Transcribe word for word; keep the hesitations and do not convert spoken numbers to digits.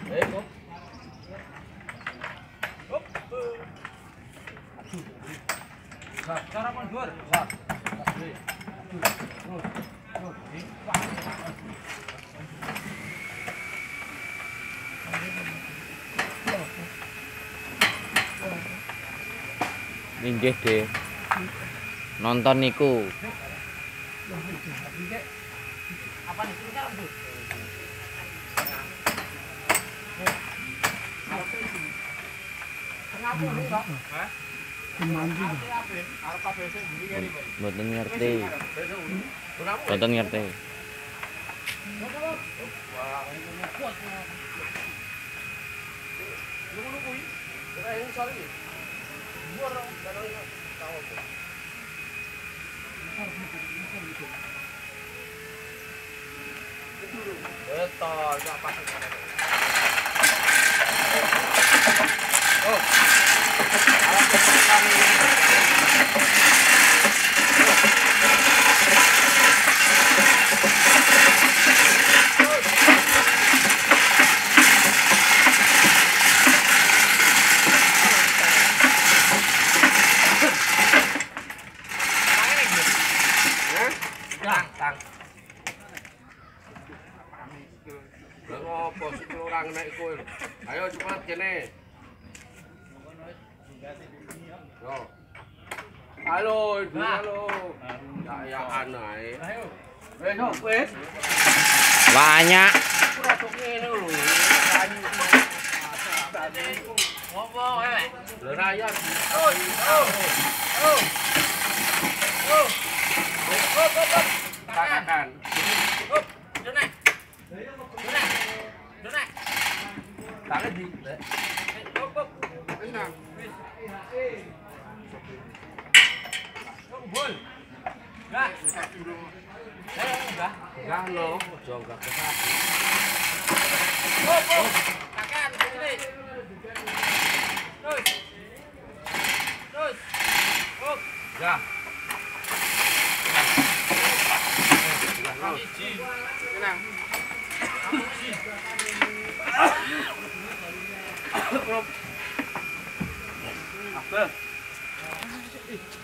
Eh, kok. Hop. Cara mundur. Inggih deh. Nonton niku. Apa nih? Ini kan lembut. Kenapa nih, Pak? Hah? Mboten ngerti. Mboten ngerti. Betul, itu apa sih? Oh. Ayo cepat kene. Yo. Halo, Ibu. Halo. Ya ya anai. Ayo. Wes, wes. Banyak. Ora sok ngene lho. Ngomong ae. Lho rayan. Oh, oh. Oh. Oh. Oh, oh, oh. Tangan. Oh, dene. Dene. Dene. Tangan di. Hop, hop. Tenang. Bol. Enggak. Eh, enggak. Enggak lo, ojo enggak ke kaki. Hop, hop. Tangan sini. Terus. Terus. Hop. Enggak. Tenang. Apa?